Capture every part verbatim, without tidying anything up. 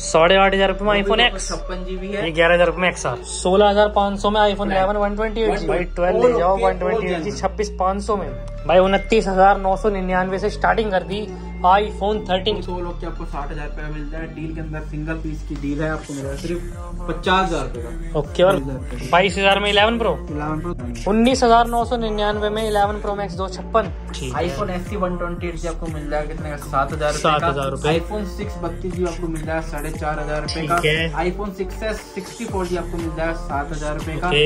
साढ़े आठ हजार रूपए में आईफोन एक्स छप्पन जीबी है, ये ग्यारह हजार रूपए में एक्स आर। सोलह हजार पाँच सौ में iPhone eleven one twenty eight G, भाई ट्वेल्व ले जाओ वन ट्वेंटी एट जी छब्बीस पाँच सौ में। भाई उनतीस हजार नौ सौ निन्यानवे से स्टार्टिंग कर दी आईफोन थर्टीन। सौ लोग के आपको साठ हजार रुपया मिलता है। डील के अंदर सिंगल पीस की डील है, आपको मिलेगा सिर्फ पचास हजार रुपए का। ओके, और बाईस हजार में इलेवन प्रो, इलेवन प्रो उन्नीस हजार नौ सौ निन्यानवे में इलेवन प्रो मैक्स दो छप्पन। IPhone S C one twenty eight G आपको मिल जाएगा कितने का, सात हजार सात हजार रुपए। आईफोन सिक्स बत्तीस जी आपको मिल जाएगा साढ़े चार हजार रुपए का। IPhone six S sixty four G आपको मिल जाएगा सात हजार रुपए का।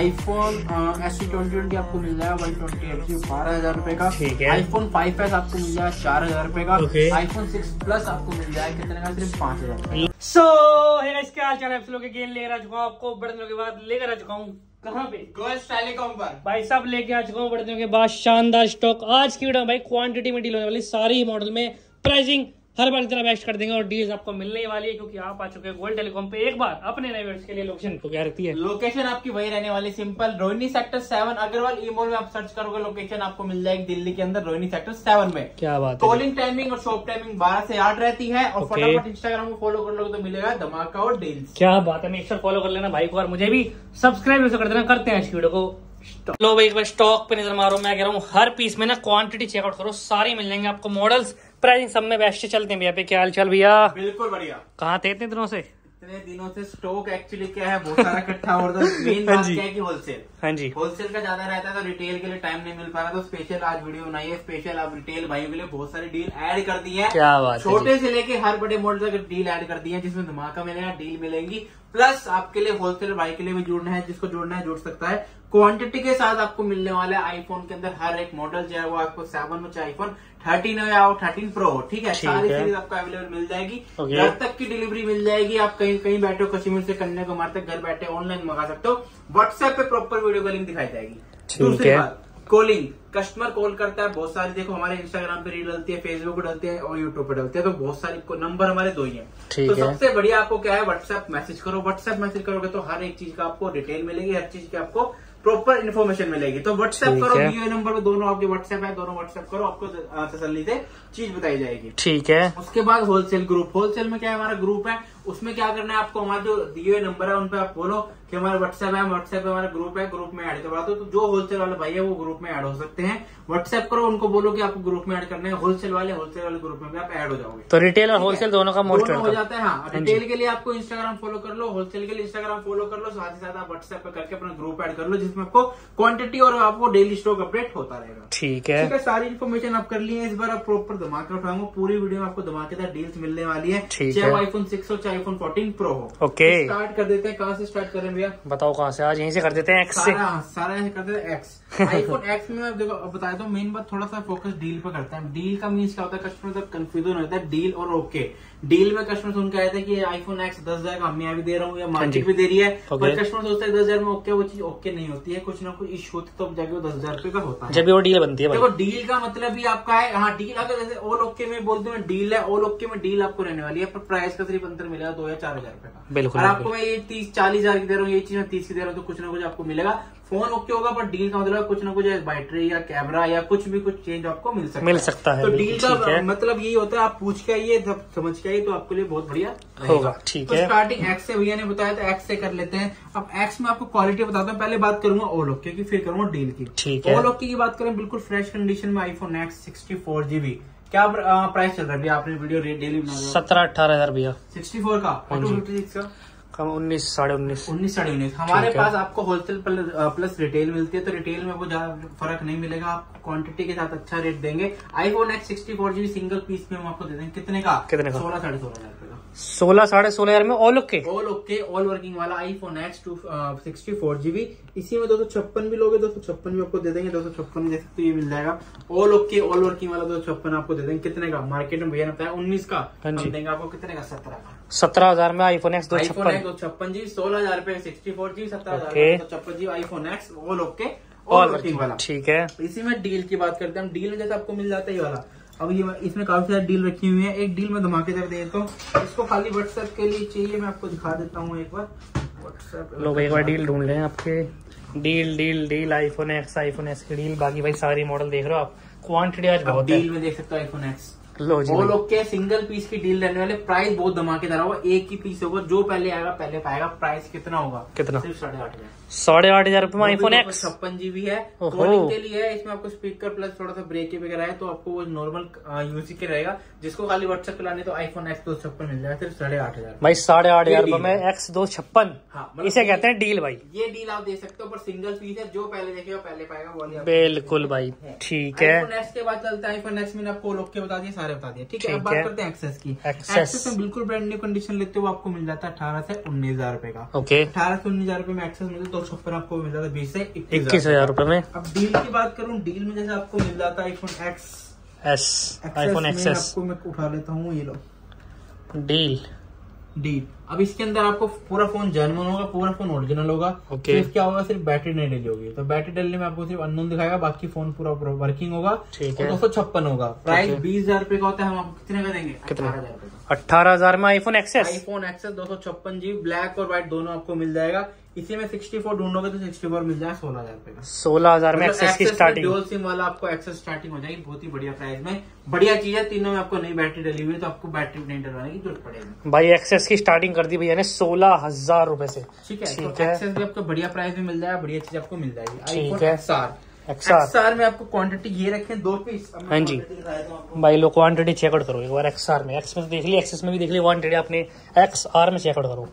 IPhone S C twenty twenty आपको मिल जाएगा वन ट्वेंटी एट जी बारह हजार रुपए का। आईफोन फाइव एस आपको मिल जाएगा चार हजार रुपए का। आईफोन सिक्स प्लस आपको मिल जाएगा कितने का, सिर्फ पाँच हजार। सो है गाइस, क्या हाल चाल है आप लोगों के? गेम लेकर आ चुका हूँ आपको बड़े दिनों के बाद, लेकर आ चुका हूँ कहाँ पे, गोल्ड टेलीकॉम पर। भाई सब लेके आ चुका हूँ बड़े दिनों के बाद शानदार स्टॉक। आज की वीडियो में भाई क्वांटिटी में डील होने वाली, सारी मॉडल में प्राइसिंग हर बार की तरह बेस्ट कर देंगे और डील्स आपको मिलने वाली है, क्योंकि आप आ चुके हैं गोल्ड टेलीकॉम पे। एक बार अपने नए व्यूअर्स के लिए लोकेशन तो क्या रहती है? लोकेशन आपकी वही रहने वाली, simple Rohini sector seven Aggarwal E mall में आप सर्च करोगे लोकेशन आपको मिल जाएगी दिल्ली के अंदर रोहिणी सेक्टर सेवन में। क्या बात है। कॉलिंग टाइमिंग और शॉप टाइमिंग बारह से आठ रहती है और फटाफट इंस्टाग्राम को फॉलो कर लोगे तो मिलेगा धमाका और डील्स। क्या बात है, मेक श्योर फॉलो कर लेना भाई को और मुझे भी सब्सक्राइब कर देना। करते हैं इस वीडियो को। लो भाई एक बार स्टॉक पे नजर मारो, मैं कह रहा हूँ हर पीस में ना क्वांटिटी चेकआउट करो, सारी मिल जाएंगे आपको मॉडल्स, प्राइसिंग सब में बेस्ट चलते हैं भैया पे। क्या हाल चाल भैया? बिल्कुल बढ़िया। कहाँ थे इतने दिनों से? इतने दिनों से स्टॉक एक्चुअली क्या है, बहुत सारा इकट्ठा हो रहा है। मेन बात क्या है कि होलसेल, हाँ जी, होलसेल का ज्यादा रहता है तो रिटेल के लिए टाइम नहीं मिल पा रहा, तो स्पेशल आज वीडियो बनाई है। स्पेशल आप रिटेल भाइयों के लिए बहुत सारी डील ऐड कर दी है। क्या बात है, छोटे से लेके हर बड़े मॉडल तक डील ऐड कर दी है, जिसमें धमाका मिलेगा, डील मिलेंगी। प्लस आपके लिए होलसेल भाई के लिए भी जुड़ना है, जिसको जुड़ना है जुड़ सकता है। क्वांटिटी के साथ आपको मिलने वाला है आईफोन के अंदर हर एक मॉडल, चाहे वो आपको सेवन में चाहे आईफोन थर्टीन हो या थर्टीन प्रो हो, ठीक है, सारी सीरीज आपको अवेलेबल मिल जाएगी। घर तक की डिलीवरी मिल जाएगी। आप कहीं कहीं बैठे हो, कश्मीर से कन्याकुमारी तक घर बैठे ऑनलाइन मंगा सकते हो। व्हाट्सएप पे प्रॉपर वीडियो कॉलिंग दिखाई जाएगी। दूसरी बात, कॉलिंग, कस्टमर कॉल करता है बहुत सारी, देखो हमारे इंस्टाग्राम पे रील डलती है, फेसबुक पे डलती है और यूट्यूब पे डलती है, तो बहुत सारी नंबर हमारे दो ही है। तो सबसे बढ़िया आपको क्या है, व्हाट्सएप मैसेज करो। व्हाट्सएप मैसेज करोगे तो हर एक चीज का आपको डिटेल मिलेगी, हर चीज की आपको प्रॉपर इन्फॉर्मेशन मिलेगी। तो व्हाट्सएप करो, वीडियो नंबर पे दोनों आपके व्हाट्सएप है, दोनों व्हाट्सएप करो, आपको तसल्ली से चीज बताई जाएगी। ठीक है। उसके बाद होलसेल ग्रुप, होलसेल में क्या है, हमारा ग्रुप है, उसमें क्या करना है आपको, हमारे जो दिए हुए नंबर है उन पे आप बोलो कि हमारा व्हाट्सएप है, व्हाट्सएप पे हमारा ग्रुप है, ग्रुप में ऐड करवा दो। तो जो होलसेल वाले भाई है वो ग्रुप में ऐड हो सकते हैं। व्हाट्सएप करो, उनको बोलो कि आपको ग्रुप में ऐड करना है, होलसेल वाले होलसेल वाले ग्रुप में भी आप ऐड हो जाओगे। तो रिटेल और होलसेल दोनों का मोस्ट हो जाता है। हाँ, रिटेल के लिए आपको इंस्टाग्राम फॉलो कर लो, होलसेल के लिए इंस्टाग्राम फॉलो कर लो, साथ ही साथ आप व्हाट्सएप पे करके अपना ग्रुप ऐड कर लो, जिसमें आपको क्वांटिटी और आपको डेली स्टॉक अपडेट होता रहेगा। ठीक है, ठीक है। सारी इन्फॉर्मेशन आप कर ली है। इस बार आप प्रॉपर धमाका उठाऊंगा, पूरी वीडियो में आपको धमाकेदार डील्स मिलने वाली है, चाहे वो आईफोन सिक्स हो चाहे आईफोन फोर्टीन प्रो हो। ओके, स्टार्ट कर देते हैं। कहाँ से स्टार्ट करें भैया, बताओ कहाँ से? आज यहीं से कर देते हैं, एक्स से। सारा यहीं कर देते हैं एक्स। आईफोन एक्स में मैं देखो बताया तो मेन बात थोड़ा सा फोकस डील पे करता है। डील का मीन्स क्या होता है, कस्टमर तक कंफ्यूजन होता है डील और ओके। डील में कस्टमर सुन के आए थे कि आईफोन एक्स दस हजार का मैं भी दे रहा हूँ या मार्केट भी दे रही है, पर कस्टमर सोचता है दस हजार में ओके, वो चीज ओके नहीं होती है, कुछ ना कुछ इश्यू होती है, तो जाके वो दस हजार रुपए का होता है जब वो डील बनती है। देखो डील का मतलब भी आपका है, हाँ डील अगर जैसे ऑल ओके में बोलते हैं डील है, ऑल ओके में डील आपको रहने वाली है, पर प्राइस का सिर्फ अंतर मिलेगा दो या चार हजार रुपए का। बिल्कुल, और आपको मैं ये तीस चालीस हजार की दे रहा हूँ, ये चीज मैं तीस की दे रहा हूँ, तो कुछ ना कुछ आपको मिलेगा। फोन ओके होगा पर डील का मतलब कुछ ना कुछ बैटरी या कैमरा या कुछ भी कुछ चेंज आपको मिल सकता मिल सकता है। तो डील का मतलब यही होता है, आप पूछ के आइए, समझ के आइए, तो आपके लिए बहुत बढ़िया होगा। ठीक है, तो स्टार्टिंग एक्स से भैया ने बताया तो एक्स से कर लेते हैं। अब एक्स में आपको क्वालिटी बताता हूँ, पहले बात करूंगा ऑल ओके की, फिर करूंगा डील की। ठीक है, ऑल ओके की बात करें, बिल्कुल फ्रेश कंडीशन में iPhone X sixty four GB. क्या प्राइस चल रहा है भैया? आपने वीडियो डेली बना सत्रह अठारह हजार भैया, सिक्सटी फोर का, फिफ्टी सिक्स का कम उन्नीस साढ़े उन्नीस उन्नीस साढ़े उन्नीस हमारे पास आपको होलसेल प्लस रिटेल मिलती है, तो रिटेल में वो ज्यादा फर्क नहीं मिलेगा, आपको क्वांटिटी के साथ अच्छा रेट देंगे। IPhone X sixty four GB single piece में हम आपको दे देंगे कितने का, कितने का? सोलह साढ़े सोलह हजार रुपए का। सोलह साढ़े सोलह हजार में all okay, all okay all working वाला iPhone X two sixty four GB. इसी में दो सौ छप्पन भी लोगे, दो सौ छप्पन भी आपको दे देंगे, दो सौ छप्पन जैसे तो ये मिल जाएगा ऑल ओके ऑल वर्किंग वाला। दो सौ छप्पन आपको दे देंगे कितने का, मार्केट में भैया ने बताया उन्नीस का, हम देंगे आपको कितने का, सत्रह का। सत्रह हजार में आईफोन एक्स दो छप्पन दो छप्पन जी, सोलह हजार रुपए सिक्सटी फोर जी, सत्रह हजार छप्पन G iPhone X all okay all working वाला। ठीक है, इसी में डील की बात करते हैं हम। डील में जैसे आपको मिल जाता है ये वाला, अब ये इसमें काफी सारी डील रखी हुई है। एक डील में धमाकेदार दे देता हूँ, इसको खाली व्हाट्सएप के लिए चाहिए, मैं आपको दिखा देता हूँ एक बार व्हाट्सएप। लोग एक बार डील ढूंढ लें आपके, deal deal deal iPhone X iPhone X की डील। बाकी भाई सारी मॉडल देख रहे हो आप, क्वांटिटी आज बहुत है। डील में देख सकते हो आईफोन एक्स वो लोग के सिंगल पीस की डील रहने वाले, प्राइस बहुत धमाकेदार होगा, एक ही पीस होगा, जो पहले आएगा पहले पाएगा। प्राइस कितना होगा? कितना? सिर्फ साढ़े आठ हजार साढ़े आठ हजार रुपए में आईफोन एक्स छप्पन जीबी है। कॉलिंग के लिए है, इसमें आपको स्पीकर प्लस थोड़ा सा ब्रेक वगैरह है, तो आपको वो नॉर्मल यूज के रहेगा। जिसको खाली व्हाट्सएप चलाने तो आईफोन एक्स दो छप्पन मिल जाएगा सिर्फ साढ़े आठ हजार भाई। साढ़े आठ हजार रुपए में एक्स दो छप्पन, हाँ, इसे कहते हैं डील भाई। ये डील आप दे सकते हो, पर सिंगल पीस है, जो पहले देखेगा पहले पाएगा वो। बिल्कुल भाई, ठीक है। आईफोन एक्स के बाद चलता है आईफोन एक्स। मैंने आपको लोग के बता दिए, सारे बता दिए, ठीक है। अब बात करते हैं एक्सेस की। एक्सेस में बिल्कुल ब्रांड न्यू कंडीशन लेते हो, आपको मिल जाता है अठारह से उन्नीस हजार रुपए का। ओके, अठारह से उन्नीस हजार रुपए में एक्सेस मिलता है। दो छप्पन आपको मिल जाता है बीस से इक्कीस हजार रुपए में। अब डील की बात करूँ, डील में जैसे आपको मिल जाता है iPhone X S, iPhone XS आपको मैं उठा लेता हूँ, ये लो डील डील। अब इसके अंदर आपको पूरा फोन जेन्युइन होगा, पूरा फोन ओरिजिनल होगा। ओके, सिर्फ क्या होगा, सिर्फ बैटरी नहीं डली होगी, तो बैटरी डलने में आपको सिर्फ अननोन दिखाएगा, बाकी फोन पूरा पूरा वर्किंग होगा। ठीक है, दो सौ छप्पन होगा। प्राइस बीस हजार रुपए का होता है, हम आपको कितने का देंगे? कितना? अठारह हजार रुपए। अठारह हजार में आईफोन एक्सेस आईफोन एक्सेस दो सौ छप्पन जीबी ब्लैक और व्हाइट दोनों आपको मिल जाएगा। इसी में सिक्सटी फोर ढूंढोगे तो सिक्सटी फोर मिल जाएगा सोलह हजार रुपए का। सोलह हजार में एक्सेस की स्टार्टिंग, ड्यूल सिम वाला आपको एक्सेस स्टार्टिंग हो जाएगी बहुत ही बढ़िया प्राइस में। बढ़िया चीज है, तीनों में आपको नई बैटरी डली हुई है, तो आपको बैटरी नहीं डलवाने की जरूरत पड़ेगी भाई। एक्सेस की स्टार्टिंग कर दी भैया ने सोलह हजार रूपये से, ठीक है। ठीक तो है, एक्सेस भी आपको बढ़िया प्राइस में मिल जाएगा, बढ़िया चीज आपको मिल जाएगी। ठीक है। एक्सआर एक्सआर एक्सआर में आपको क्वांटिटी ये रखें दो पीस। हाँ जी भाई, लो क्वांटिटी चेकआउट करो एक बार। एक्सआर में, एक्स में देख ली, एक्सेस में भी देख ली क्वांटिटी, आपने एक्सआर में चेकआउट करो।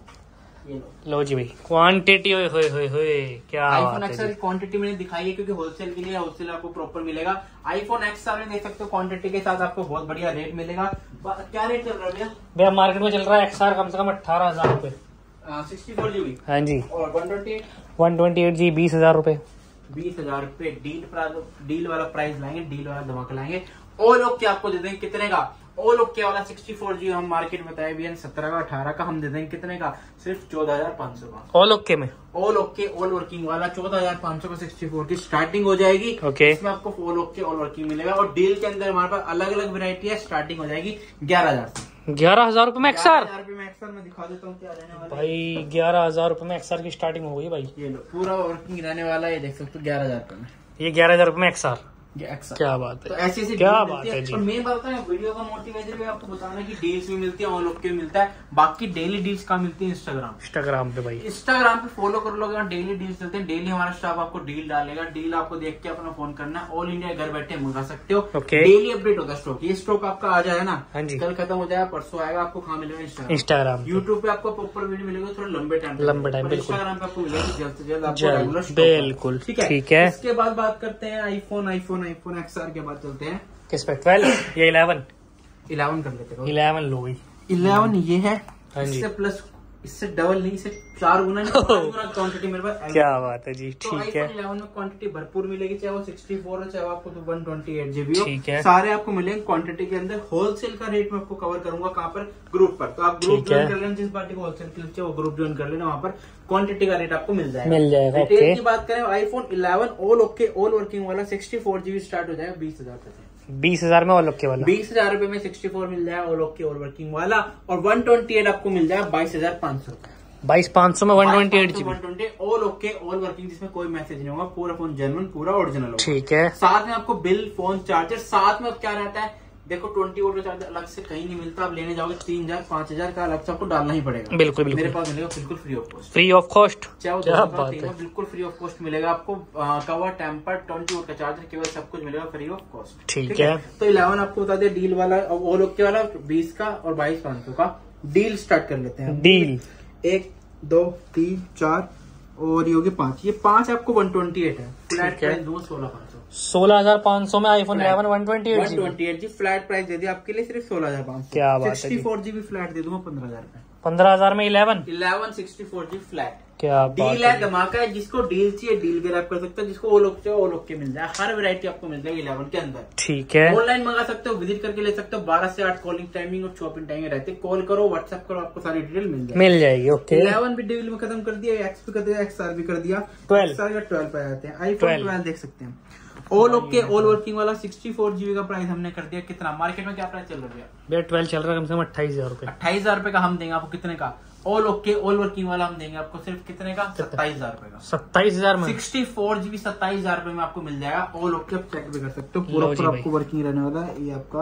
लो जी भाई, क्वांटिटी होए होए होए होए क्या आईफोन एक्सआर की क्वांटिटी मैंने दिखाई है, क्योंकि होलसेल के लिए होलसेल आपको प्रॉपर मिलेगा। आईफोन एक्सआर में देख सकते हो क्वांटिटी के साथ आपको बहुत बढ़िया रेट मिलेगा। क्या रेट चल रहा है भैया? भैया मार्केट में चल रहा है एक्सआर कम से कम अठारह हजार रूपये, सिक्सटी फोर जीबी। हाँ जी, और one twenty one twenty eight G बीस हजार रूपये। बीस हजार रूपए डील डील वाला प्राइस लाएंगे, डील वाला धमाका लाएंगे। ओ लोग क्या आपको दे देंगे कितने का? ओ लोग क्या वाला सिक्सटी फोर जी हम मार्केट में बताया भी सत्रह का अठारह का, हम दे देंगे कितने का? सिर्फ चौदह हजार पाँच सौ का। ऑल ओके में, ऑल ओके ऑल वर्किंग वाला चौदह हजार पाँच सौ का सिक्सटी फोर की स्टार्टिंग हो जाएगी। ओके, इसमें आपको ऑल ओके ऑल वर्किंग मिलेगा। और डील के अंदर हमारे पास अलग अलग वेरायटी है, स्टार्टिंग हो जाएगी ग्यारह हजार से। ग्यारह हजार रूपये में एक्सआर में एक्सआर में दिखा देता हूँ क्या रहने वाला भाई। ग्यारह हजार रूपये में एक्सआर की स्टार्टिंग हो गई भाई। ये लो पूरा वर्किंग रहने वाला है, देख सकते हो ग्यारह हजार रुपए में। ये ग्यारह हजार रूपये में एक्सआर, एक्सआर क्या बात है, तो ऐसी ऐसी क्या बात है जी। और मेन बात है वीडियो का मोटिवेशन भी आपको बताना कि डील्स भी मिलती है, ऑन लोग के भी मिलता है। बाकी डेली डील्स कहाँ मिलती है? इंस्टाग्राम इंस्टाग्राम पे भाई। इंस्टाग्राम पे फॉलो कर लोगे, डेली डील्स चलते हैं। डेली हमारा स्टाफ आपको डील डालेगा, डील आपको देख के अपना फोन करना है। ऑल इंडिया घर बैठे मंगा सकते हो। okay. डेली अपडेट होता है स्टॉक। ये स्टॉक आपका आ जाए ना, हाँ जी, कल खत्म हो जाएगा, परसों आएगा, आपको कहाँ मिलेगा? इंस्टाग्राम इंस्टाग्राम यूट्यूब पे आपको प्रॉपर वीडियो मिलेगा, थोड़ा लंबे टाइम लंबे टाइम बिल्कुल। इंस्टाग्राम पे आपको मिलेगा जल्द से जल्द आपको रेगुलर बिल्कुल, ठीक है, ठीक है। इसके बाद बात करते हैं आईफोन आईफोन आईफोन एक्सआर के बाद चलते हैं किस पे? ट्वेल्व या इलेवन? इलेवन कर लेते हैं। इलेवन लो गई। इलेवन ये है, हाँ जी, इससे प्लस इससे डबल नहीं, इससे चार गुना नहीं, पांच गुना क्वांटिटी मेरे पास। क्या बात है जी, तो ठीक है। इलेवन में क्वांटिटी भरपूर मिलेगी, चाहे वो सिक्सटी फोर हो चाहे वो आपको वन ट्वेंटी एट जीबी हो, ठीक है। सारे आपको मिलेंगे क्वांटिटी के अंदर। होलसेल का रेट मैं आपको कवर करूंगा कहाँ पर? ग्रुप पर। तो आप ग्रुप ज्वाइन कर लेना, जिस पार्टी को होलसेल के लिए वो ग्रुप ज्वाइन कर लेना, वहाँ पर क्वांटिटी का रेट आपको मिल जाएगा मिल जाएगा रिटेल की बात करें, iPhone eleven all okay all working वाला सिक्सटी फोर जीबी स्टार्ट हो जाएगा बीस हजार से। बीस हजार में ऑल ओके वाला बीस हजार रूपये में सिक्सटी फोर मिल जाएगा ऑल ओके ऑल वर्किंग वाला। और वन ट्वेंटी एट आपको मिल जाएगा बाईस हजार पाँच सौ बाईस पाँच सौ में one twenty eight GB one twenty all okay all working, जिसमें कोई मैसेज नहीं होगा, पूरा फोन जेन्युइन पूरा ओरिजिनल होगा। ठीक है। साथ में आपको बिल फोन चार्जर साथ में क्या रहता है? देखो ट्वेंटी वोल्ट का चार्जर अलग से कहीं नहीं मिलता, आप लेने जाओगे तीन हजार पांच हजार का अलग से आपको डालना ही पड़ेगा। बिल्कुल बिल्कुल, मेरे पास मिलेगा बिल्कुल free of cost. Free of cost, चाहे क्या बात है, बिल्कुल फ्री ऑफ कॉस्ट मिलेगा आपको। कवर टेम्पर ट्वेंटी वोल्ट का चार्जर केवल सब कुछ मिलेगा फ्री ऑफ कॉस्ट। ठीक है। तो इलेवन आपको बता दे डील वाला ऑल ओके वाला बीस का और बाईस पाँच सौ का डील स्टार्ट कर लेते हैं। डील एक दो तीन चार और ये होगी पांच, ये पांच आपको वन ट्वेंटी एट है फ्लैट प्राइस दो सोलह पाँच सौ सोलह हजार पाँच सौ में iPhone eleven one twenty eight one twenty eight G flat price दे दिया आपके लिए सिर्फ सोलह हजार पाँच सौ। क्या बात है, सिक्सटी फोर जीबी फ्लैट दे दूंगा पंद्रह हजार रुपए। पंद्रह हजार में eleven eleven sixty four G flat. क्या डील है, धमाका है। जिसको डील चाहिए डील भी आप कर सकते हो, जिसको वो लोग चाहिए वो लोग के मिल जाए। हर वैरायटी आपको मिल जाएगी इलेवन के अंदर। ठीक है। ऑनलाइन मंगा सकते हो, विजिट करके ले सकते हो। बारह से आठ कॉलिंग टाइमिंग और शॉपिंग टाइमिंग रहती है। कॉल करो, व्हाट्सएप करो, आपको सारी डिटेल मिल जाएगी मिल जाएगी ओके। इलेवन भी डील में खत्म कर दिया, एक्स भी कर दिया, एक्सआर भी कर दिया, ट्वेल्व ट्वेल्व पे आते हैं। आईफोन ट्वेल्व देख सकते हैं ऑल ओके ऑल वर्किंग वाला सिक्सटी फोर जीबी का प्राइस हमने कर दिया। कितना मार्केट में क्या प्राइस चल रहा है भैया? ट्वेल्व चल रहा है कम से कम अट्ठाईस हजार रूपए। अट्ठाईस हजार रुपए का हम देंगे आपको। कितने का? ऑल ओके ऑल वर्किंग वाला हम देंगे आपको सिर्फ कितने का? सत्ताईस हजार रुपए का। सत्ताईस हजार में सिक्सटी फोर जीबी सत्ताईस हजार रुपए में आपको मिल जाएगा। ऑल ओके आप चेक भी कर सकते हो, पूरा पूरा आपको वर्किंग रहने वाला है। ये आपका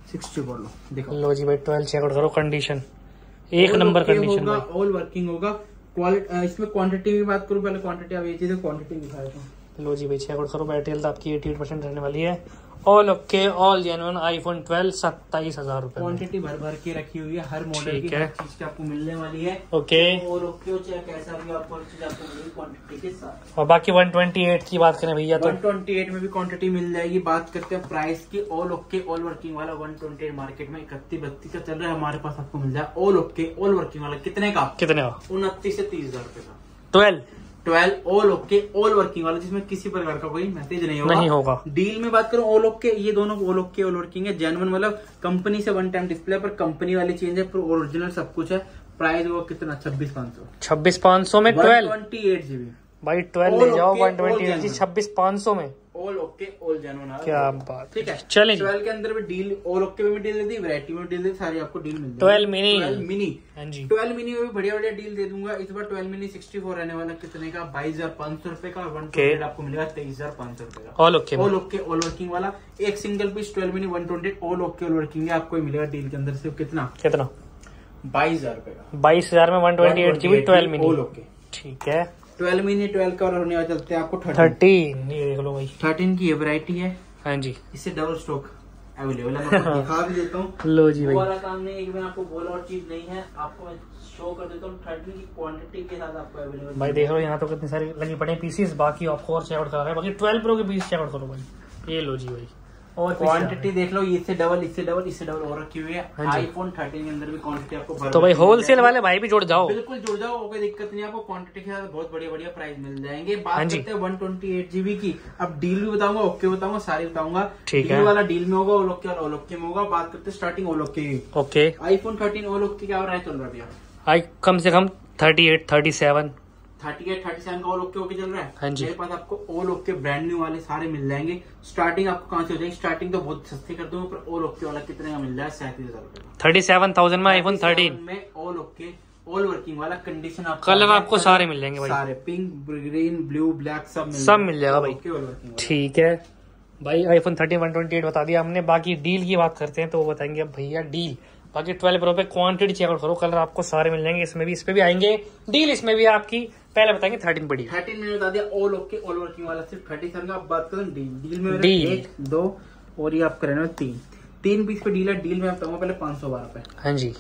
सिक्सटी फोर लो देखो। लो जी भाई ट्वेल्व चेकआउट करो, कंडीशन एक नंबर कंडीशन होगा, ऑल वर्किंग होगा। क्वालिटी इसमें क्वांटिटी की बात करूँ, पहले क्वांटिटी अब ये चीज क्वांटिटी दिखा देता हूँ। लो जी भाई चेकआउट करो, बैटरी हेल्थ आपकी अठासी परसेंट रहने वाली है। All okay, all genuine, iPhone twelve सत्ताईस हजार रूपए। क्वांटिटी भर भर के रखी हुई है, हर मॉडल की हर चीज की आपको मिलने वाली है। ओके, और ओके चाहे कैसा भी आपको हर चीज आपको मिलेगी क्वांटिटी के साथ। और बाकी वन ट्वेंटी एट की बात करें भैया तो वन ट्वेंटी एट में भी क्वांटिटी मिल जाएगी। बात करते हैं प्राइस की, ऑल ओके ऑल वर्किंग वाला वन ट्वेंटी एट मार्केट में इकतीस बत्तीस का चल रहा है, हमारे पास आपको मिल जाए ऑल ओके ऑल वर्किंग वाला कितने का? कितने का? उनतीस से तीस हजार रूपए का। Twelve twelve all okay all working वाला, जिसमें किसी प्रकार का कोई मैसेज नहीं होगा। नहीं होगा। डील में बात करूं ऑल ओके, ये दोनों ऑल ओके ऑल वर्किंग है, जेन्युइन मतलब कंपनी से वन टाइम डिस्प्ले पर कंपनी वाली चेंज है, पर ओरिजिनल सब कुछ है। प्राइस वो कितना? छब्बीस पाँच सौ छब्बीस पाँच सौ में ट्वेल्व ट्वेंटी एट जीबी भाई ट्वेल्व ले जाओ वन ट्वेंटी एट जी छब्बीस पाँच सौ में। All okay all genuine. क्या बात, ठीक है। चलें ट्वेल्व के अंदर भी डील, ऑल ओके में भी डील दे दी, वैरायटी में डील दे दी, सारी आपको डील मिल जाएगी। ट्वेल्व मिनी मिनी हाँ जी, ट्वेल्व मिनी में भी बढ़िया बढ़िया डील दे दूंगा इस बार। ट्वेल्व मिनी सिक्सटी फोर रहने वाला कितने का? बाईस हजार पाँच सौ रूपये का। और वन ट्वेंटी आपको मिलेगा तेईस हजार पाँच सौ रूपये का। All okay all okay all working वाला एक single piece twelve mini one twenty all okay all working है, आपको मिलेगा डील के अंदर सिर्फ कितना? कितना? बाईस हजार रूपये का। बाईस हजार में one twenty eight GB twelve mini. All okay ठीक है। ट्वेल्व मिनी ट्वेल्व का होने वाला चलते हैं आपको थर्टीन। ये देख लो भाई, थर्टीन की ये वैरायटी है। हाँ जी, इससे डबल स्टॉक अवेलेबल है, मैं आपको दिखा भी देता हूँ। लो जी भाई, वाला काम नहीं, एक मैं आपको बोला और चीज नहीं है, आपको मैं शो कर देता हूँ। थर्टीन की क्वांटिटी के साथ आपको अवेलेबल भाई देख लो यहाँ तो कितने सारे लगी पड़े पीसीस। बाकी आपको और चेकआउट करा है, बाकी ट्वेल्व प्रो के पीस चेकआउट करो भाई। ये लो जी भाई, और क्वांटिटी देख लो, इससे डबल इससे डबल इससे डबल और रखी हुई है। आईफोन थर्टीन के अंदर भी क्वांटिटी आपको भर तो भाई होलसेल वाले भाई भी जुड़ जाओ। बिल्कुल जुड़ जाओ, कोई दिक्कत नहीं, आपको क्वांटिटी के साथ बहुत बढ़िया बढ़िया प्राइस मिल जाएंगे। बात करते हैं वन ट्वेंटी एट जीबी की। अब डील भी बताऊंगा, ओके बताऊंगा, सारी बताऊंगा। ठीक है, डील वाला डील में होगा, ओलोके वाला ओलोके में होगा। बात करते हैं स्टार्टिंग ओलोके की। ओके, आईफोन थर्टीन ओलोके क्या प्राइस चल रहा है भैया? आई कम से कम thirty eight thirty seven thirty eight thirty seven का ऑल ओके ओके चल रहा है। हाँ जी, मेरे पास आपको ऑल ओके ब्रांड न्यू वाले सारे मिल जाएंगे। स्टार्टिंग आपको कहाँ से हो जाएगी? स्टार्टिंग तो बहुत सस्ती कर दूंगा, पर ऑल ओके वाला कितने का मिल रहा है? सैंतीस हजार रुपए का। थर्टी सेवन थाउजेंड में आईफोन थर्टीन में ऑल ओके ऑल वर्किंग वाला कंडीशन आपको कलर आपको सारे मिल जाएंगे भाई, सारे पिंक ग्रीन ब्लू ब्लैक सब मिल सब मिल जाएगा भाई। वर्किंग ठीक है भाई, iPhone thirteen one twenty eight बता दिया हमने। बाकी डील की बात करते हैं तो वो बताएंगे अब भैया डील। बाकी ट्वेल्व प्रो पे क्वांटिटी चेकआउट करो, कलर आपको सारे मिल जाएंगे, इसमें भी इस पे भी आएंगे डील, इसमें भी आपकी। पहले बताएंगे थर्टीन पड़ी थर्टीन मैंने बता दिया ऑल ओके ऑल वर्किंग वाला सिर्फ थर्टी सेवन का। आप बात करें डील, डील में डील एक दो और ये आपका रहना तीन तीन पीस पे डील है। डील में आप बताऊंगा पहले पाँच सौ बारह रुपए। हाँ जी,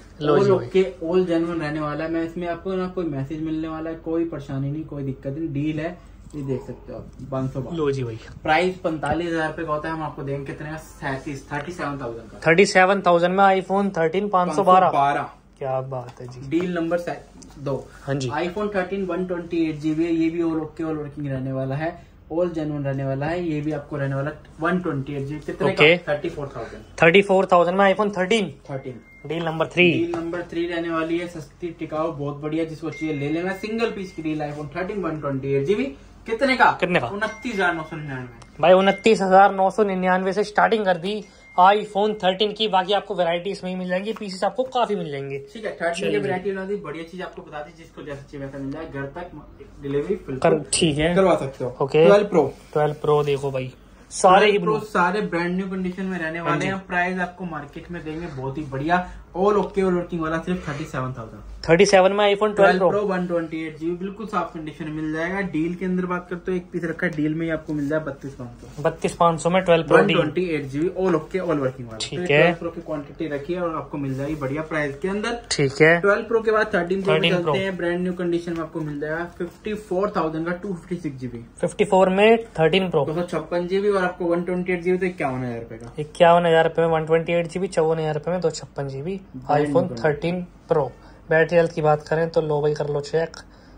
ऑल ओके ऑल जेन्युइन रहने वाला है। मैं इसमें आपको ना कोई मैसेज मिलने वाला है, कोई परेशानी नहीं, कोई दिक्कत नहीं। डील है, ये देख सकते हो आप, पाँच सौ। लो जी भाई, प्राइस पैंतालीस हजार रुपए का होता है, हम आपको देंगे कितने का? सैंतीस थर्टी सेवन थाउजेंड का। थर्टी सेवन थाउजेंड में आईफोन थर्टीन पाँच सौ बारह। बारह क्या बात है जी। डील नंबर दो। हाँ जी, iPhone thirteen one twenty eight GB है, ये भी ऑल ओके ऑल वर्किंग रहने वाला है, ऑल जेन्युइन रहने वाला है। ये भी आपको रहने वाला वन ट्वेंटी एट जीबी कितने का? Thirty four thousand thirty four thousand में iPhone thirteen thirteen deal number three. Deal number three रहने वाली है, सस्ती टिकाऊ बहुत बढ़िया, जिसको चाहिए ले लेना। सिंगल पीस की deal iPhone thirteen one twenty eight GB कितने का? कितने का? उनतीस हजार नौ सौ निन्यानवे भाई उनतीस हजार नौ सौ निन्यानवे से स्टार्टिंग कर दी आईफोन थर्टीन की। बाकी आपको वैरायटी इसमें ही मिल जाएंगी, पीसेस आपको काफी मिल जाएंगे। ठीक है, थर्टीन की वैरायटी बना दी, बढ़िया चीज आपको बता दी, जिसको जैसा चाहिए वैसा मिल जाए, घर तक डिलीवरी ठीक है करवा सकते हो। Okay, twelve pro twelve pro देखो भाई, सारे ही प्रो सारे ब्रांड न्यू कंडीशन में रहने वाले हैं। प्राइस आपको मार्केट में देंगे बहुत ही बढ़िया, ऑल ओके ऑल वर्किंग वाला सिर्फ thirty seven thousand thirty seven में iPhone twelve pro one twenty eight GB बिल्कुल साफ कंडीशन में मिल जाएगा। डील के अंदर बात करते हो एक पीस रखा है, डील में ही आपको मिल जाए बत्तीस पाँच सौ बत्तीस पाँच सौ में twelve pro one twenty eight GB all okay all working वाला। ठीक है, प्रो की क्वांटिटी रखी है और आपको मिल जाएगी बढ़िया प्राइस के अंदर। ठीक है, ट्वेल्व प्रो के बाद थर्टीन प्रो चलते हैं, ब्रांड न्यू कंडीशन में आपको मिल जाएगा फिफ्टी फोर थाउजेंड का two fifty six GB fifty four में थर्टीन प्रो दो सौ छप्पन जीबी और आपको वन ट्वेंटी एट जीबी तो इक्यावन हजार रुपए का। इक्यावन हजार रुपए में वन ट्वेंटी एट जीबी चौवन हजार रुपए में दो छप्पन GB iPhone thirteen pro. Battery health की बात करें तो लो भाई कर लो चेक,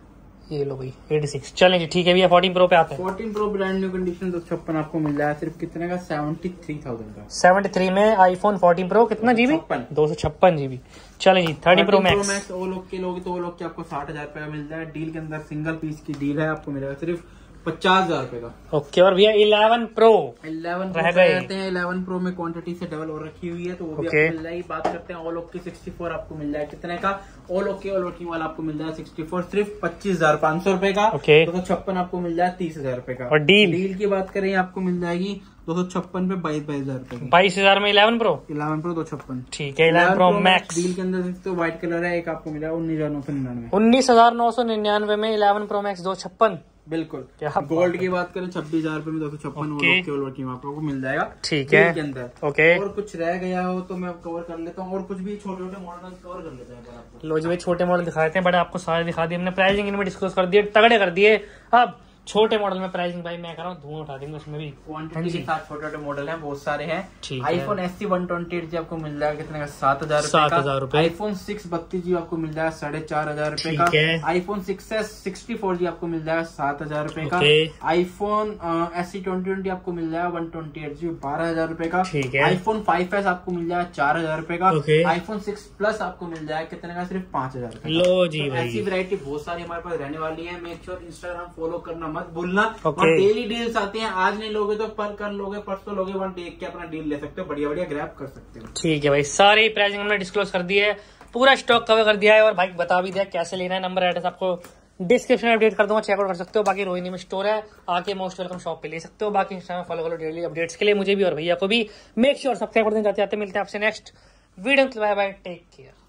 ये लो भाई एटी सिक्स। चलें जी ठीक है भैया, फोर्टीन प्रो पे आते हैं। Fourteen pro brand new condition दो छप्पन आपको मिल जाएगा सिर्फ कितने का? सेवेंटी थ्री थाउजेंड का। सेवेंटी थ्री में आईफोन फोर्टीन प्रो कितना जीबी? दो सौ छप्पन जीबी। चलें जी थर्टी प्रो मैक्स ओ लोग के लोग तो वो लोग के आपको साठ हजार रुपए मिल जाए। डील के अंदर सिंगल पीस की डील है, आपको मिलेगा सिर्फ पचास हजार रुपए का। ओके, और भैया इलेवन प्रो इलेवन रह गए हैं। इलेवन प्रो में क्वांटिटी से डबल और रखी हुई है, तो वो भी आपको मिल जाएगी। बात करते हैं ऑल ओके सिक्सटी फोर आपको मिल जाएगा कितने का? ऑल ओके ऑल वर्किंग वाला आपको मिल जाएगा सिक्सटी फोर सिर्फ पच्चीस हजार पाँच सौ रुपए का। ओके, दो सौ छप्पन आपको मिल जाएगा तीस हजार रुपए का। और डील डील की बात करें आपको मिल जाएगी दो सौ छप्पन पे बाईस बाईस हजार रुपए बाईस हजार में इलेवन प्रो इलेवन प्रो दो छप्पन ठीक है। इलेवन प्रो मैक्स डील के अंदर तो व्हाइट कलर है, एक आपको मिला उन्नीस हजार नौ सौ निन्यानवे उन्नीस हजार नौ सौ निन्यानवे में इलेवन प्रो मैक्स दो छप्पन बिल्कुल। गोल्ड की बात करें छब्बीस हजार रुपए में दो सौ छप्पन आपको मिल जाएगा ठीक है के अंदर। ओके और कुछ रह गया हो तो मैं कवर कर लेता हूँ, और कुछ भी छोटे छोटे मॉडल कवर कर लेते हैं। लो जी भाई छोटे मॉडल दिखा देते हैं, बट आपको सारे दिखा दिए हमने, प्राइसिंग इनमें डिस्क्लोज कर दिए, तगड़े कर दिए। अब छोटे मॉडल में प्राइसिंग भाई मैं कर रहा हूँ धुआं उठा देंगे उसमें भी। क्वांटिटी के साथ छोटे छोटे मॉडल हैं, बहुत सारे हैं। IPhone S C one twenty eight G आपको मिल जाएगा कितने का, सात हजार सात हजार रुपए। आईफोन सिक्स बत्तीस जी आपको मिल जाएगा साढ़े चार हजार रुपए का। IPhone six S sixty four G आपको मिल जाएगा सात हजार रुपए का। IPhone S C twenty twenty आपको मिल जाएगा वन ट्वेंटी एट जी बारह हजार रुपए का। आईफोन फाइव एस आपको मिल जाएगा चार हजार रुपए का। आईफोन सिक्स प्लस आपको मिल जाएगा कितने का, सिर्फ पांच हजार रुपए। लो जी भाई ऐसी वैरायटी बहुत सारी हमारे पास रहने वाली है। मेक श्योर इंस्टाग्राम फॉलो करना मत भूलना। और डेली डील्स आते हैं, आज नहीं लोगे तो पर कर लोगे, परसों लोगे, वहां देख के अपना डील ले सकते हो, बढ़िया बढ़िया ग्रैब कर सकते हो। ठीक है भाई, सारी प्राइसिंग हमने डिस्क्लोज कर दी है, पूरा स्टॉक कवर कर दिया है, और भाई बता भी दिया कैसे लेना है। नंबर एड्रेस आपको डिस्क्रिप्शन में अपडेट कर दूंगा, चेकआउट कर सकते हो। बाकी रोहिणी में स्टोर है, आके मोस्ट वेलकम शॉप पे ले सकते हो। बाकी इंस्टाग्राम फॉलो करो डेली अपडेट्स के लिए, मुझे भी और भैया को भी। मेक श्योर सब्सक्राइब कर देना चाहते हैं। मिलते हैं आपसे next video, bye bye, take care.